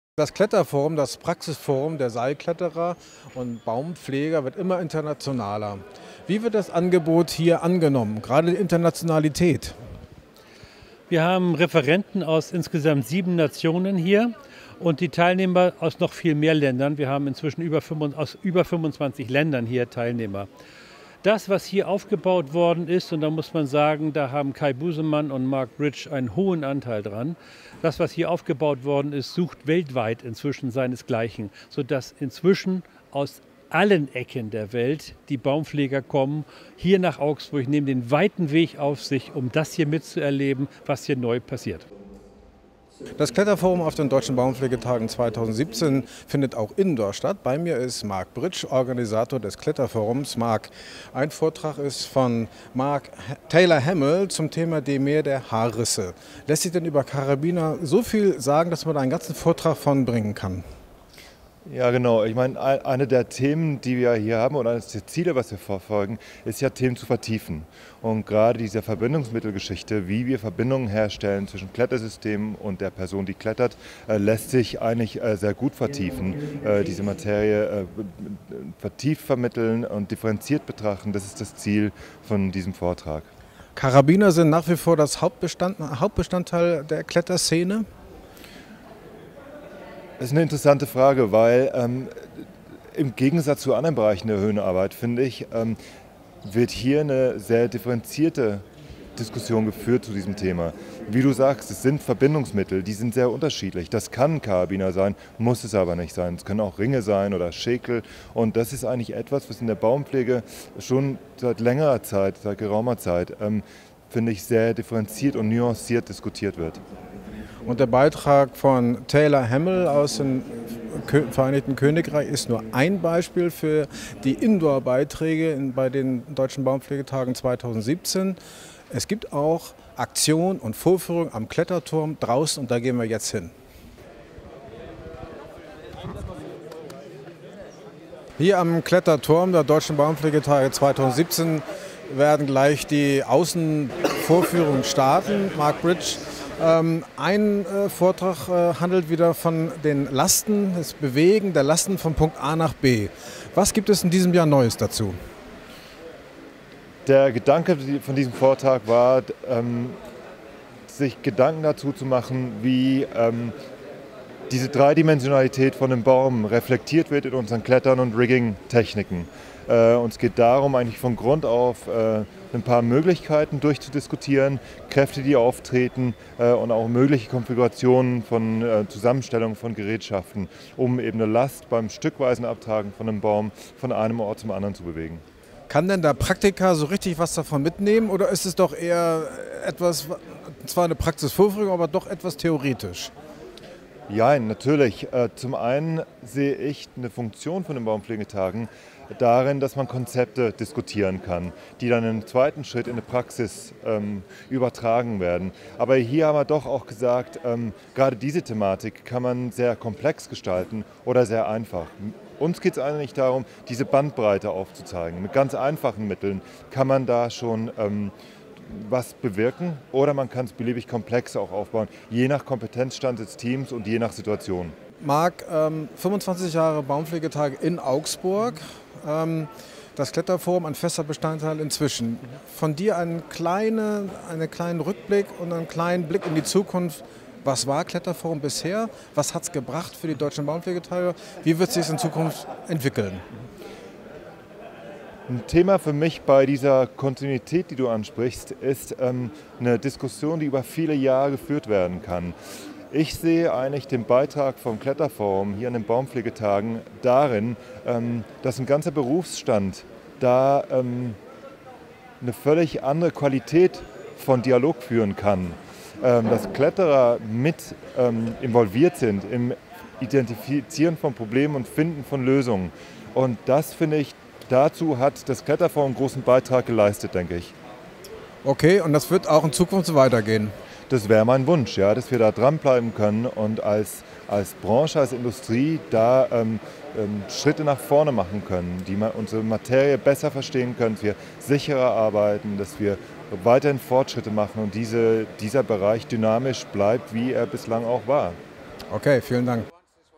Das Kletterforum, das Praxisforum der Seilkletterer und Baumpfleger wird immer internationaler. Wie wird das Angebot hier angenommen, gerade die Internationalität? Wir haben Referenten aus insgesamt 7 Nationen hier und die Teilnehmer aus noch viel mehr Ländern. Wir haben inzwischen aus über 25 Ländern hier Teilnehmer. Das, was hier aufgebaut worden ist, und da muss man sagen, da haben Kai Busemann und Mark Bridge einen hohen Anteil dran. Das, was hier aufgebaut worden ist, sucht weltweit inzwischen seinesgleichen, sodass inzwischen aus allen Ecken der Welt die Baumpfleger kommen, hier nach Augsburg, nehmen den weiten Weg auf sich, um das hier mitzuerleben, was hier neu passiert. Das Kletterforum auf den Deutschen Baumpflegetagen 2017 findet auch indoor statt. Bei mir ist Mark Bridge, Organisator des Kletterforums. Mark, ein Vortrag ist von Taylor Hamill zum Thema Die Meer der Haarrisse. Lässt sich denn über Karabiner so viel sagen, dass man da einen ganzen Vortrag von bringen kann? Ja, genau. Ich meine, eine der Themen, die wir hier haben, oder eines der Ziele, was wir verfolgen, ist ja, Themen zu vertiefen. Und gerade diese Verbindungsmittelgeschichte, wie wir Verbindungen herstellen zwischen Klettersystemen und der Person, die klettert, lässt sich eigentlich sehr gut vertiefen. Diese Materie vertieft vermitteln und differenziert betrachten, das ist das Ziel von diesem Vortrag. Karabiner sind nach wie vor das Hauptbestandteil der Kletterszene? Das ist eine interessante Frage, weil im Gegensatz zu anderen Bereichen der Höhenarbeit, finde ich, wird hier eine sehr differenzierte Diskussion geführt zu diesem Thema. Wie du sagst, es sind Verbindungsmittel, die sind sehr unterschiedlich. Das kann ein Karabiner sein, muss es aber nicht sein. Es können auch Ringe sein oder Schäkel. Und das ist eigentlich etwas, was in der Baumpflege schon seit längerer Zeit, seit geraumer Zeit, finde ich, sehr differenziert und nuanciert diskutiert wird. Und der Beitrag von Taylor Hamill aus dem Vereinigten Königreich ist nur ein Beispiel für die Indoor-Beiträge bei den Deutschen Baumpflegetagen 2017. Es gibt auch Aktion und Vorführung am Kletterturm draußen und da gehen wir jetzt hin. Hier am Kletterturm der Deutschen Baumpflegetage 2017 werden gleich die Außenvorführungen starten. Mark Bridge. Ein Vortrag handelt wieder von den Lasten, das Bewegen der Lasten von Punkt A nach B. Was gibt es in diesem Jahr Neues dazu? Der Gedanke von diesem Vortrag war, sich Gedanken dazu zu machen, wie diese Dreidimensionalität von dem Baum reflektiert wird in unseren Klettern- und Rigging-Techniken. Und es geht darum, eigentlich von Grund auf ein paar Möglichkeiten durchzudiskutieren, Kräfte, die auftreten und auch mögliche Konfigurationen von Zusammenstellungen von Gerätschaften, um eben eine Last beim stückweisen Abtragen von einem Baum von einem Ort zum anderen zu bewegen. Kann denn der Praktiker so richtig was davon mitnehmen oder ist es doch eher etwas, zwar eine Praxisvorführung, aber doch etwas theoretisch? Ja, natürlich. Zum einen sehe ich eine Funktion von den Baumpflegetagen darin, dass man Konzepte diskutieren kann, die dann im zweiten Schritt in die Praxis übertragen werden. Aber hier haben wir doch auch gesagt, gerade diese Thematik kann man sehr komplex gestalten oder sehr einfach. Uns geht es eigentlich darum, diese Bandbreite aufzuzeigen. Mit ganz einfachen Mitteln kann man da schon was bewirken oder man kann es beliebig komplex auch aufbauen, je nach Kompetenzstand des Teams und je nach Situation. Marc, 25 Jahre Baumpflegetage in Augsburg, das Kletterforum ein fester Bestandteil inzwischen. Von dir einen kleinen Rückblick und einen kleinen Blick in die Zukunft. Was war Kletterforum bisher? Was hat es gebracht für die deutschen Baumpflegetage? Wie wird es sich in Zukunft entwickeln? Ein Thema für mich bei dieser Kontinuität, die du ansprichst, ist eine Diskussion, die über viele Jahre geführt werden kann. Ich sehe eigentlich den Beitrag vom Kletterforum hier an den Baumpflegetagen darin, dass ein ganzer Berufsstand da eine völlig andere Qualität von Dialog führen kann. Dass Kletterer mit involviert sind im Identifizieren von Problemen und Finden von Lösungen. Und das, finde ich, dazu hat das Kletterforum einen großen Beitrag geleistet, denke ich. Okay, und das wird auch in Zukunft so weitergehen? Das wäre mein Wunsch, ja, dass wir da dranbleiben können und als Branche, als Industrie da Schritte nach vorne machen können, die unsere Materie besser verstehen können, dass wir sicherer arbeiten, dass wir weiterhin Fortschritte machen und dieser Bereich dynamisch bleibt, wie er bislang auch war. Okay, vielen Dank.